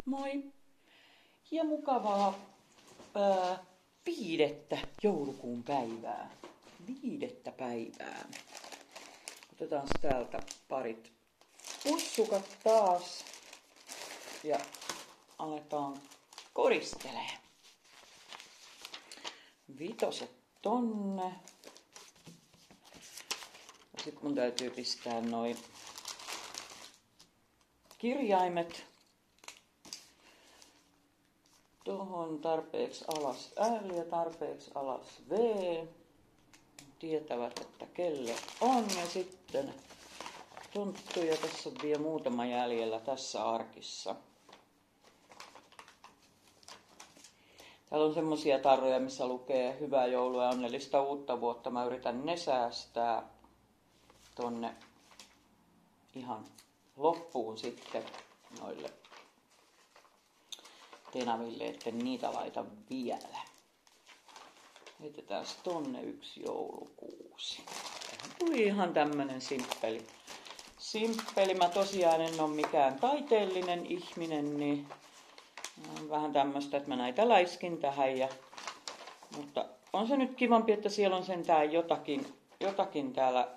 Moi ja mukavaa 5. joulukuun päivää. 5. päivää. Otetaan täältä parit pussukat taas ja aletaan koristelee. 5 tonne. Ja sit mun täytyy pistää noi kirjaimet tuohon tarpeeksi alas L ja tarpeeksi alas V. Tietävät, että kelle on. Ja sitten tonttuja. Tässä on vielä muutama jäljellä tässä arkissa. Täällä on semmosia tarroja, missä lukee hyvää joulua ja onnellista uutta vuotta. Mä yritän ne säästää tonne ihan loppuun sitten noille tenaville, etten niitä laita vielä. Heitetään tonne 1 joulukuusi. Tähän tuli ihan tämmönen simppeli. Mä tosiaan en oo mikään taiteellinen ihminen, niin on vähän tämmöstä, että mä näitä läiskin tähän. Mutta on se nyt kivampi, että siellä on sentään jotakin täällä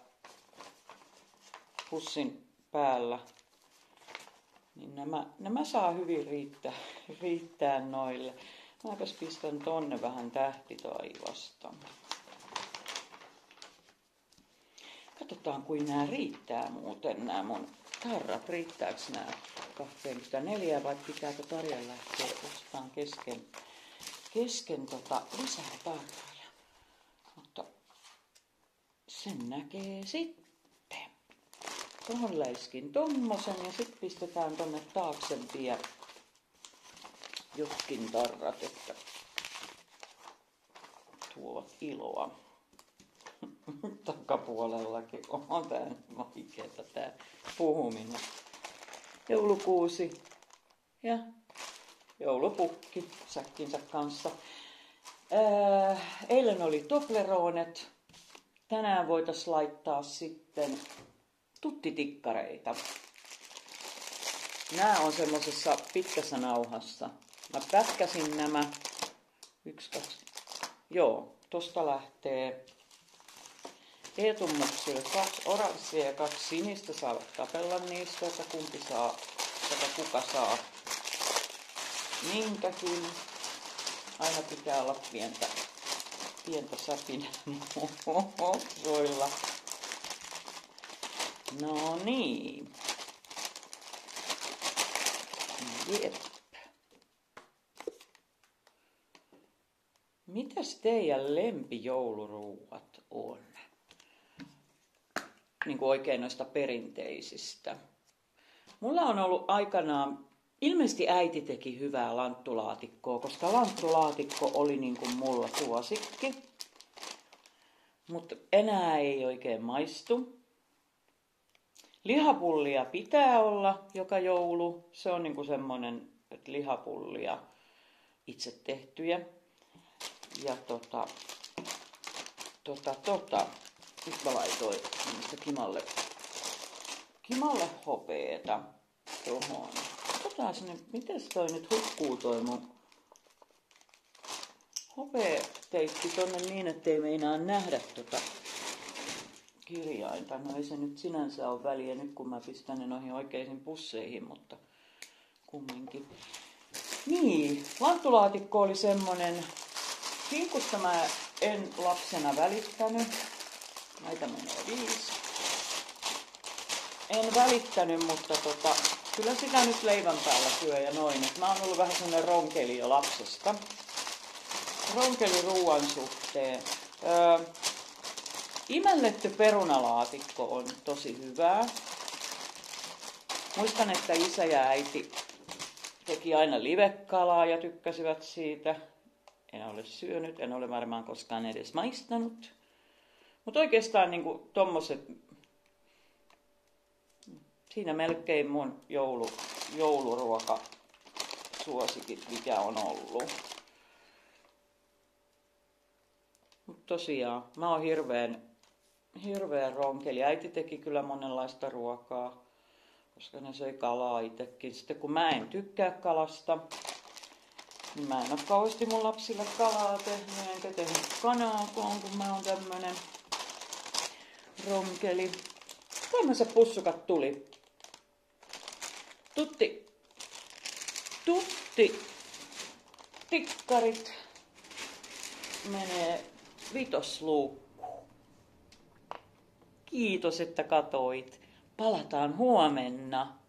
pussin päällä. Niin nämä saa hyvin riittää noille. Mäpäs pistän tonne vähän tähtitaivasta. Katsotaan, kuin nämä riittää muuten, nämä mun tarrat. Riittääks nämä 24 vai pitääkö Tarjan lähteä ostamaan kesken lisää tarroja. Mutta sen näkee sitten. Tuohon läiskin tommosen ja sitten pistetään tonne taakse vielä jotkin tarrat, että tuovat iloa. Takapuolellakin on tää vaikeeta tää puhuminen. Joulukuusi ja joulupukki säkkinsä kanssa. Eilen oli Tobleronet. Tänään voitais laittaa sitten tuttitikkareita. Nää on semmosessa pitkässä nauhassa. Mä pätkäsin nämä. 1, 2. Joo, tosta lähtee Eetummuksille 2 oranssia ja 2 sinistä. Saavat tapella niistä, että kumpi saa, että kuka saa minkäkin. Aina pitää olla pientä säpinä mokroilla. No niin. Jep. Mitäs teidän lempijouluruuat on? Niin kuin oikein noista perinteisistä. Mulla on ollut aikanaan, ilmeisesti äiti teki hyvää lanttulaatikkoa, koska lanttulaatikko oli niin kuin mulla suosikki. Mutta enää ei oikein maistu. Lihapullia pitää olla joka joulu. Se on niinku semmonen, että lihapullia itse tehtyjä. Ja nyt mä laitoin Kimalle hopeeta tuohon. Katsotaan sinne, mites toi nyt hukkuu toi mun hopeateikki tonne niin, ettei meinaa nähdä kirjainta. No ei se nyt sinänsä ole väliä nyt, kun mä pistän ne noihin oikeisiin pusseihin, mutta kumminkin. Niin, lanttulaatikko oli semmonen, kinkusta mä en lapsena välittänyt. Näitä menee 5. En välittänyt, mutta kyllä sitä nyt leivän päällä syö ja noin. Et mä oon ollut vähän semmonen ronkeli jo lapsesta. Ronkeli ruuan suhteen. Imelletty perunalaatikko on tosi hyvää. Muistan, että isä ja äiti teki aina livekalaa ja tykkäsivät siitä. En ole syönyt, en ole varmaan koskaan edes maistanut. Mutta oikeastaan niinku tommoset, siinä melkein mun jouluruoka suosikit, mikä on ollut. Mut tosiaan, mä oon hirveän ronkeli. Äiti teki kyllä monenlaista ruokaa. koska ne söi kalaa itsekin. Sitten kun mä en tykkää kalasta, niin mä en oo kauheasti mun lapsille kalaa tehnyt, enkä tehnyt kanaakaan, kun mä oon tämmönen ronkeli. Tämmöiset pussukat tuli. Tutti, tikkarit menee vitosluukkuun. Kiitos, että katoit. Palataan huomenna.